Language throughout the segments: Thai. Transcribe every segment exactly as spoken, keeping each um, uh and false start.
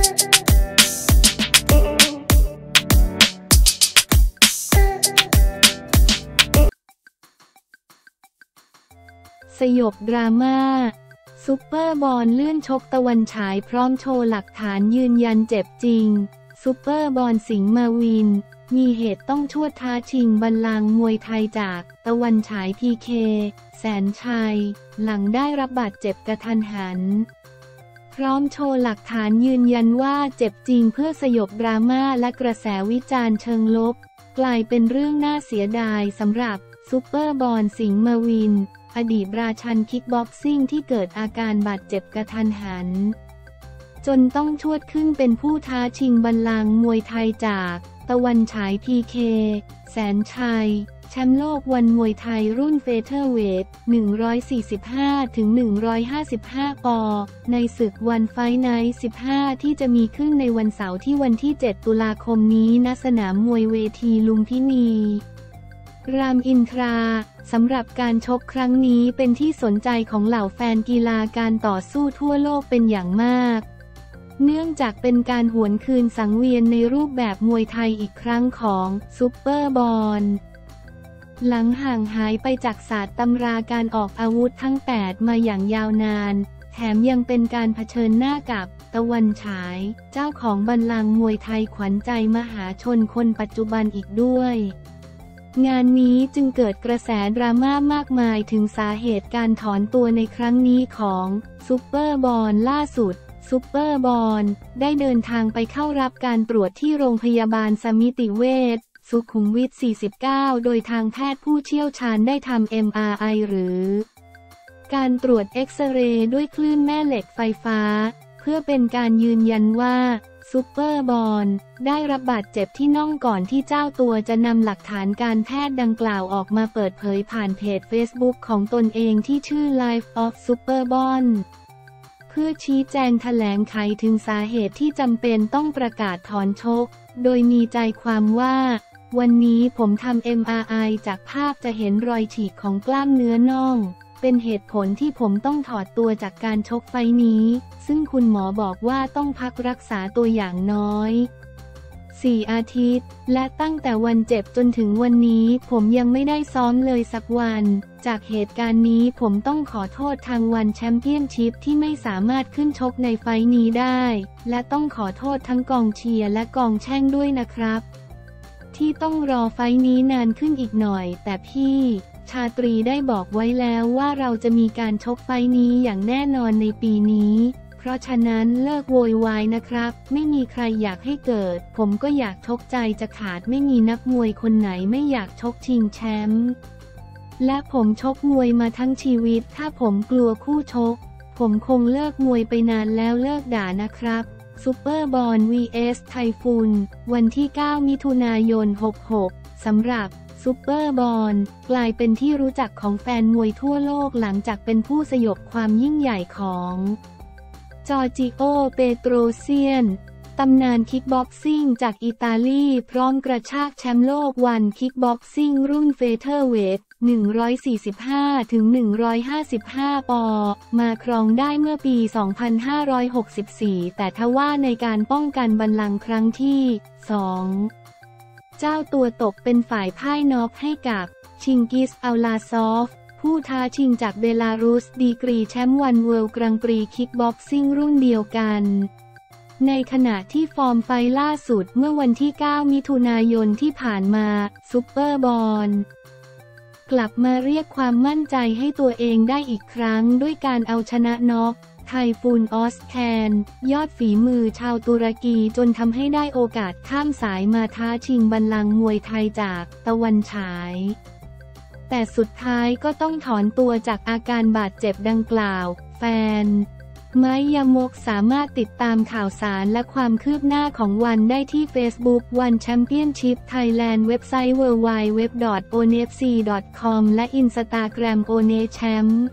สยบดราม่าซุปเปอร์บอลเลื่อนชกตะวันฉายพร้อมโชว์หลักฐานยืนยันเจ็บจริงซุปเปอร์บอลสิงห์มาวินมีเหตุต้องชวดท้าชิงบัลลังก์มวยไทยจากตะวันฉาย พี เค แสนชัยหลังได้รับบาดเจ็บกระทันหันพร้อมโชว์หลักฐานยืนยันว่าเจ็บจริงเพื่อสยบดราม่าและกระแสวิจารณ์เชิงลบกลายเป็นเรื่องน่าเสียดายสำหรับซุปเปอร์บอลสิงห์มาวินอดีตราชันคิกบ็อกซิ่งที่เกิดอาการบาดเจ็บกระทันหันจนต้องชวดขึ้นเป็นผู้ท้าชิงบัลลังก์มวยไทยจากตะวันฉาย พี เค แสนชัยแชมป์โลกวันมวยไทยรุ่นเฟเธอร์เวท หนึ่งร้อยสี่สิบห้าถึงหนึ่งร้อยห้าสิบห้า ปอนด์ในศึกวันไฟท์ไนท์ สิบห้าที่จะมีขึ้นในวันเสาร์ที่วันที่ เจ็ด ตุลาคมนี้ณสนามมวยเวทีลุมพินีรามอินทราสำหรับการชกครั้งนี้เป็นที่สนใจของเหล่าแฟนกีฬาการต่อสู้ทั่วโลกเป็นอย่างมากเนื่องจากเป็นการหวนคืนสังเวียนในรูปแบบมวยไทยอีกครั้งของซุปเปอร์บอลหลังห่างหายไปจากศาสตร์ตำราการออกอาวุธทั้งแปดมาอย่างยาวนานแถมยังเป็นการเผชิญหน้ากับตะวันฉายเจ้าของบัลลังก์มวยไทยขวัญใจมหาชนคนปัจจุบันอีกด้วยงานนี้จึงเกิดกระแสดราม่ามากมายถึงสาเหตุการถอนตัวในครั้งนี้ของซุปเปอร์บอลล่าสุดซุปเปอร์บอลได้เดินทางไปเข้ารับการตรวจที่โรงพยาบาลสมิติเวชสุขุมวิท สี่สิบเก้า โดยทางแพทย์ผู้เชี่ยวชาญได้ทำ เอ็ม อาร์ ไอ หรือการตรวจเอ็กซเรย์ด้วยคลื่นแม่เหล็กไฟฟ้าเพื่อเป็นการยืนยันว่าซุปเปอร์บอลได้รับบาดเจ็บที่น่องก่อนที่เจ้าตัวจะนำหลักฐานการแพทย์ดังกล่าวออกมาเปิดเผยผ่านเพจ Facebook ของตนเองที่ชื่อ Life of Superball เพื่อชี้แจงแถลงไขถึงสาเหตุที่จำเป็นต้องประกาศถอนชกโดยมีใจความว่าวันนี้ผมทำ เอ็ม อาร์ ไอ จากภาพจะเห็นรอยฉีกของกล้ามเนื้อน่องเป็นเหตุผลที่ผมต้องถอดตัวจากการชกไฟนี้ซึ่งคุณหมอบอกว่าต้องพักรักษาตัวอย่างน้อยสี่อาทิตย์และตั้งแต่วันเจ็บจนถึงวันนี้ผมยังไม่ได้ซ้อมเลยสักวันจากเหตุการณ์นี้ผมต้องขอโทษทางวันแชมเปี้ยนชิพที่ไม่สามารถขึ้นชกในไฟนี้ได้และต้องขอโทษทั้งกองเชียร์และกองแช่งด้วยนะครับที่ต้องรอไฟนี้นานขึ้นอีกหน่อยแต่พี่ชาตรีได้บอกไว้แล้วว่าเราจะมีการชกไฟนี้อย่างแน่นอนในปีนี้เพราะฉะนั้นเลิกโวยวายนะครับไม่มีใครอยากให้เกิดผมก็อยากชกใจจะขาดไม่มีนักมวยคนไหนไม่อยากชกชิงแชมป์และผมชกมวยมาทั้งชีวิตถ้าผมกลัวคู่ชกผมคงเลิกมวยไปนานแล้วเลิกด่านะครับซุปเปอร์บอล วี เอส ไทฟุนวันที่เก้ามิถุนายนหกสิบหกสำหรับซุปเปอร์บอลกลายเป็นที่รู้จักของแฟนมวยทั่วโลกหลังจากเป็นผู้สยบความยิ่งใหญ่ของจอร์จิโอ เปโตรเซียนตำนานคิกบ็อกซิ่งจากอิตาลีพร้อมกระชากแชมป์โลกวันคิกบ็อกซิ่งรุ่นเฟเธอร์เวท หนึ่งร้อยสี่สิบห้าถึงหนึ่งร้อยห้าสิบห้า ปอนด์มาครองได้เมื่อปี สองพันห้าร้อยหกสิบสี่ แต่ทว่าในการป้องกันบัลลังก์ครั้งที่ สองเจ้าตัวตกเป็นฝ่ายพ่ายน็อกให้กับชิงกิส อัลลาซอฟผู้ท้าชิงจากเบลารุสดีกรีแชมป์วันเวิลด์กรังปรีคิกบ็อกซิ่งรุ่นเดียวกันในขณะที่ฟอร์มไฟล่าสุดเมื่อวันที่ เก้า มิถุนายนที่ผ่านมาซุปเปอร์บอลกลับมาเรียกความมั่นใจให้ตัวเองได้อีกครั้งด้วยการเอาชนะน็อกไทฟูนออสแคนยอดฝีมือชาวตุรกีจนทำให้ได้โอกาสข้ามสายมาท้าชิงบัลลังก์มวยไทยจากตะวันฉายแต่สุดท้ายก็ต้องถอนตัวจากอาการบาดเจ็บดังกล่าวแฟนไม้ยามกสามารถติดตามข่าวสารและความคืบหน้าของวันได้ที่ Facebook วันแชมเปี้ยนชิพไทยแลนด์เว็บไซต์ ดับเบิลยู ดับเบิลยู ดับเบิลยู ดอท โอ เอ็น เอฟ ซี ดอท คอม และ Instagram โอ เอ็น เอ แชมป์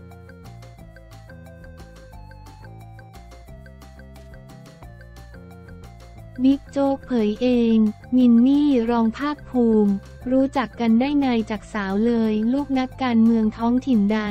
บิ๊กโจ๊กเผยเองมินนี่รองภาคภูมิรู้จักกันได้ไงจากสาวเลยลูกนักการเมืองท้องถิ่นดัง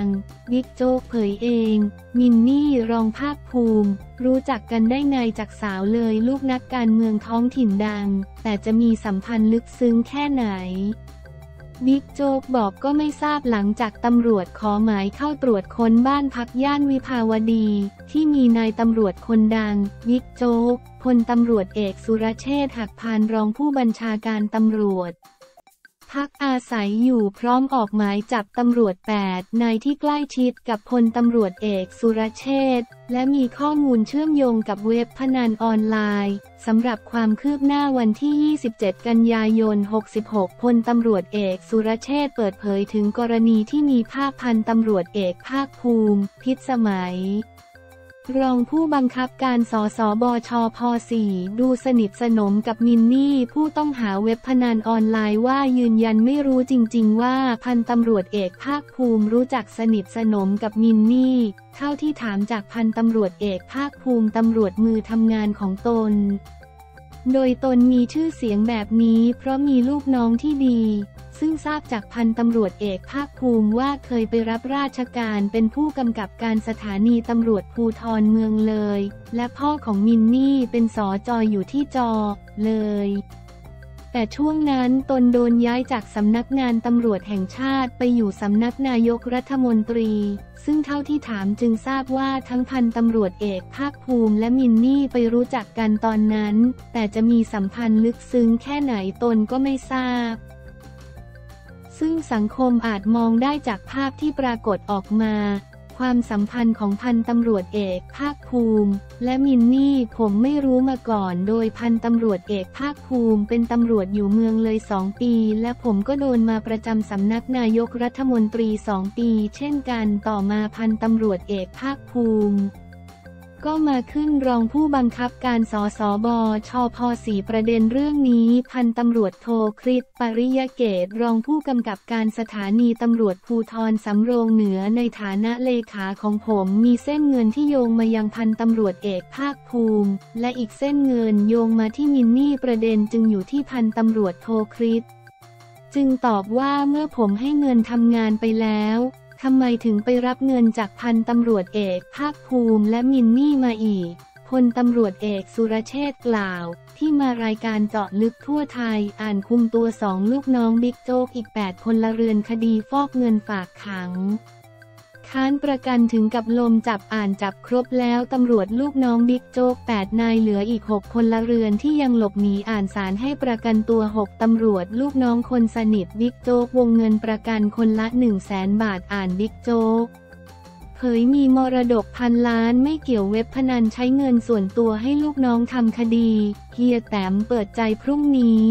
บิ๊กโจ๊กเผยเองมินนี่รองภาคภูมิรู้จักกันได้ไงจากสาวเลยลูกนักการเมืองท้องถิ่นดังแต่จะมีสัมพันธ์ลึกซึ้งแค่ไหนบิ๊กโจ๊กบอกก็ไม่ทราบหลังจากตำรวจขอหมายเข้าตรวจค้นบ้านพักย่านวิภาวดีที่มีนายตำรวจคนดังบิ๊กโจ๊กพลตำรวจเอกสุรเชษฐ์หักพานรองผู้บัญชาการตำรวจพักอาศัยอยู่พร้อมออกหมายจับตำรวจแปดนายที่ใกล้ชิดกับพลตำรวจเอกสุรเชษฐ์และมีข้อมูลเชื่อมโยงกับเว็บพนันออนไลน์สำหรับความคืบหน้าวันที่ยี่สิบเจ็ดกันยายนหกสิบหกพลตำรวจเอกสุรเชษฐ์เปิดเผยถึงกรณีที่มีภาพพันตำรวจเอกภาคภูมิพิษสมัยรองผู้บังคับการสสบชพ สี่ดูสนิทสนมกับมินนี่ผู้ต้องหาเว็บพนันออนไลน์ว่ายืนยันไม่รู้จริงๆว่าพันตำรวจเอกภาคภูมิรู้จักสนิทสนมกับมินนี่เท่าที่ถามจากพันตำรวจเอกภาคภูมิตำรวจมือทำงานของตนโดยตนมีชื่อเสียงแบบนี้เพราะมีลูกน้องที่ดีซึ่งทราบจากพันตำรวจเอกภาคภูมิว่าเคยไปรับราชการเป็นผู้กำกับการสถานีตำรวจภูธรเมืองเลยและพ่อของมินนี่เป็นสจ.อยู่ที่จ.เลยแต่ช่วงนั้นตนโดนย้ายจากสำนักงานตำรวจแห่งชาติไปอยู่สำนักนายกรัฐมนตรีซึ่งเท่าที่ถามจึงทราบว่าทั้งพันตำรวจเอกภาคภูมิและมินนี่ไปรู้จักกันตอนนั้นแต่จะมีสัมพันธ์ลึกซึ้งแค่ไหนตนก็ไม่ทราบซึ่งสังคมอาจมองได้จากภาพที่ปรากฏออกมาความสัมพันธ์ของพันตำรวจเอกภาคภูมิและมินนี่ผมไม่รู้มาก่อนโดยพันตำรวจเอกภาคภูมิเป็นตำรวจอยู่เมืองเลยสองปีและผมก็โดนมาประจำสำนักนายกรัฐมนตรีสองปีเช่นกันต่อมาพันตำรวจเอกภาคภูมิก็มาขึ้นรองผู้บังคับการสสบชพ สี่ประเด็นเรื่องนี้พันตำรวจโทคริสปริยเกตรองผู้กำกับการสถานีตำรวจภูธรสำโรงเหนือในฐานะเลขาของผมมีเส้นเงินที่โยงมายังพันตำรวจเอกภาคภูมิและอีกเส้นเงินโยงมาที่มินนี่ประเด็นจึงอยู่ที่พันตำรวจโทคริสจึงตอบว่าเมื่อผมให้เงินทำงานไปแล้วทำไมถึงไปรับเงินจากพันตำรวจเอกภาคภูมิและมินนี่มาอีกพลตำรวจเอกสุรเชษฐ์กล่าวที่มารายการเจาะลึกทั่วไทยอ่านคุมตัวสองลูกน้องบิ๊กโจ๊กอีกแปดพลเรือนคดีฟอกเงินฝากขังค้านประกันถึงกับลมจับอ่านจับครบแล้วตำรวจลูกน้องบิ๊กโจ๊กแปดนายเหลืออีกหกพลเรือนที่ยังหลบหนีอ่านศาลให้ประกันตัวหกตำรวจลูกน้องคนสนิทบิ๊กโจ๊กวงเงินประกันคนละ หนึ่งแสน บาทอ่านบิ๊กโจ๊กเผยมีมรดกพันล้านไม่เกี่ยวเว็บพนันใช้เงินส่วนตัวให้ลูกน้องทำคดีเฮียแต้มเปิดใจพรุ่งนี้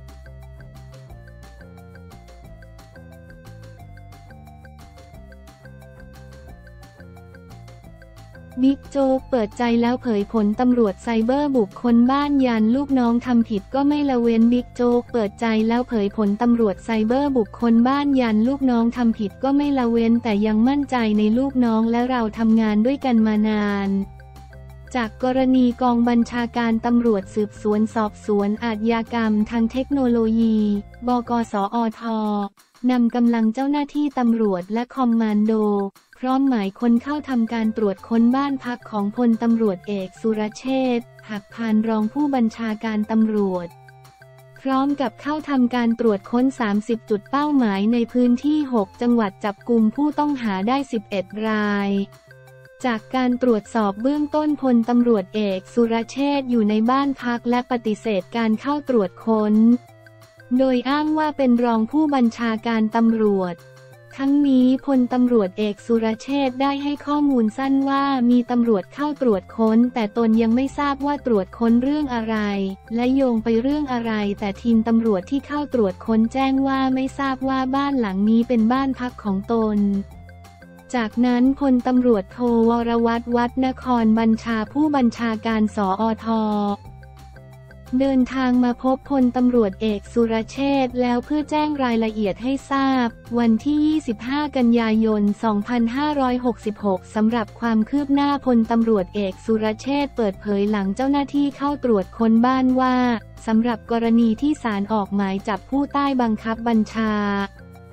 บิ๊กโจ๊กเปิดใจแล้วเผยผลตำรวจไซเบอร์บุกค้นบ้านยันลูกน้องทำผิดก็ไม่ละเว้นบิ๊กโจ๊กเปิดใจแล้วเผยผลตำรวจไซเบอร์บุกค้นบ้านยันลูกน้องทำผิดก็ไม่ละเว้นแต่ยังมั่นใจในลูกน้องและเราทำงานด้วยกันมานานจากกรณีกองบัญชาการตำรวจสืบสวนสอบสวนอาชญากรรมทางเทคโนโลยีบก.สอท.นำกำลังเจ้าหน้าที่ตำรวจและคอมมานโดพร้อมหมายค้นเข้าทำการตรวจค้นบ้านพักของพลตำรวจเอกสุรเชษฐ์หักพานรองผู้บัญชาการตำรวจพร้อมกับเข้าทำการตรวจค้นสามสิบจุดเป้าหมายในพื้นที่หกจังหวัดจับกุมผู้ต้องหาได้สิบเอ็ดรายจากการตรวจสอบเบื้องต้นพลตำรวจเอกสุรเชษฐ์อยู่ในบ้านพักและปฏิเสธการเข้าตรวจค้นโดยอ้างว่าเป็นรองผู้บัญชาการตำรวจทั้งนี้พลตำรวจเอกสุรเชษฐ์ได้ให้ข้อมูลสั้นว่ามีตำรวจเข้าตรวจค้นแต่ตนยังไม่ทราบว่าตรวจค้นเรื่องอะไรและโยงไปเรื่องอะไรแต่ทีมตำรวจที่เข้าตรวจค้นแจ้งว่าไม่ทราบว่าบ้านหลังนี้เป็นบ้านพักของตนจากนั้นพลตำรวจโทวรวัฒน์วัฒนครบัญชาผู้บัญชาการสอท.เดินทางมาพบพลตำรวจเอกสุรเชษฐ์แล้วเพื่อแจ้งรายละเอียดให้ทราบวันที่ยี่สิบห้ากันยายนสองพันห้าร้อยหกสิบหกสำหรับความคืบหน้าพลตำรวจเอกสุรเชษฐ์เปิดเผยหลังเจ้าหน้าที่เข้าตรวจค้นบ้านว่าสำหรับกรณีที่ศาลออกหมายจับผู้ใต้บังคับบัญชา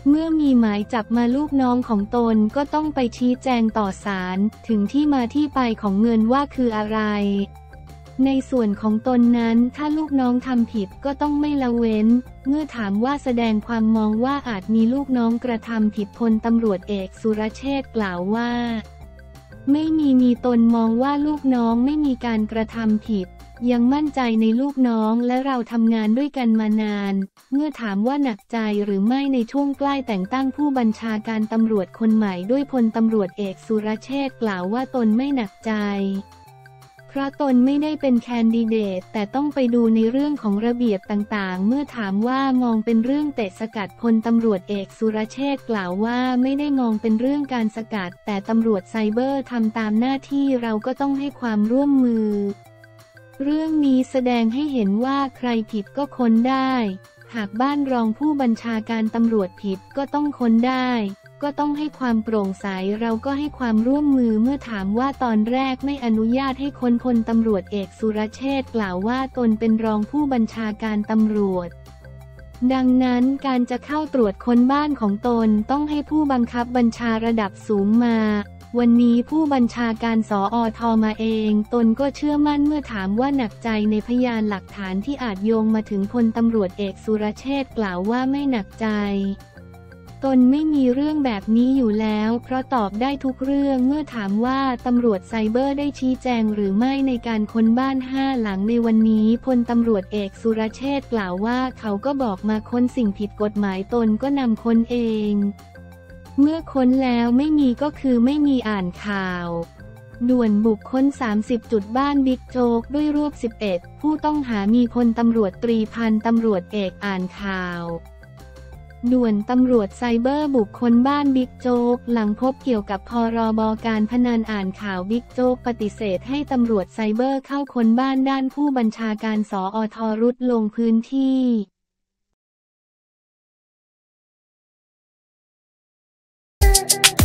เมื่อมีหมายจับมาลูกน้องของตนก็ต้องไปชี้แจงต่อศาลถึงที่มาที่ไปของเงินว่าคืออะไรในส่วนของตนนั้นถ้าลูกน้องทำผิดก็ต้องไม่ละเว้นเมื่อถามว่าแสดงความมองว่าอาจมีลูกน้องกระทำผิดพลตำรวจเอกสุรเชษฐ์กล่าวว่าไม่มีมีตนมองว่าลูกน้องไม่มีการกระทำผิดยังมั่นใจในลูกน้องและเราทำงานด้วยกันมานานเมื่อถามว่าหนักใจหรือไม่ในช่วงใกล้แต่งตั้งผู้บัญชาการตำรวจคนใหม่ด้วยพลตำรวจเอกสุรเชษฐ์กล่าวว่าตนไม่หนักใจเพราะตนไม่ได้เป็นแคนดิเดตแต่ต้องไปดูในเรื่องของระเบียบต่างๆเมื่อถามว่ามองเป็นเรื่องเตะสกัดพลตำรวจเอกสุรเชษฐ์กล่าวว่าไม่ได้มองเป็นเรื่องการสกัดแต่ตำรวจไซเบอร์ทำตามหน้าที่เราก็ต้องให้ความร่วมมือเรื่องนี้แสดงให้เห็นว่าใครผิดก็ค้นได้หากบ้านรองผู้บัญชาการตำรวจผิดก็ต้องค้นได้ก็ต้องให้ความโปร่งใสเราก็ให้ความร่วมมือเมื่อถามว่าตอนแรกไม่อนุญาตให้ค้นพลตำรวจเอกสุรเชษฐ์กล่าวว่าตนเป็นรองผู้บัญชาการตำรวจดังนั้นการจะเข้าตรวจค้นบ้านของตนต้องให้ผู้บังคับบัญชาระดับสูงมาวันนี้ผู้บัญชาการสอทมาเองตนก็เชื่อมั่นเมื่อถามว่าหนักใจในพยานหลักฐานที่อาจโยงมาถึงพลตำรวจเอกสุรเชษฐ์กล่าวว่าไม่หนักใจตนไม่มีเรื่องแบบนี้อยู่แล้วเพราะตอบได้ทุกเรื่องเมื่อถามว่าตำรวจไซเบอร์ได้ชี้แจงหรือไม่ในการค้นบ้านห้าหลังในวันนี้พลตำรวจเอกสุรเชษฐ์กล่าวว่าเขาก็บอกมาค้นสิ่งผิดกฎหมายตนก็นำค้นเองเมื่อค้นแล้วไม่มีก็คือไม่มีอ่านข่าวด่วนบุกค้นสามสิบจุดบ้านบิ๊กโจ๊กด้วยรวบสิบเอ็ดผู้ต้องหามีพลตำรวจตรีพันตำรวจเอกอ่านข่าวด่วนตำรวจไซเบอร์บุคคลบ้านบิ๊กโจ๊กหลังพบเกี่ยวกับพรบการพนันอ่านข่าวบิ๊กโจ๊กปฏิเสธให้ตำรวจไซเบอร์เข้าค้นบ้านด้านผู้บัญชาการสอทรุดลงพื้นที่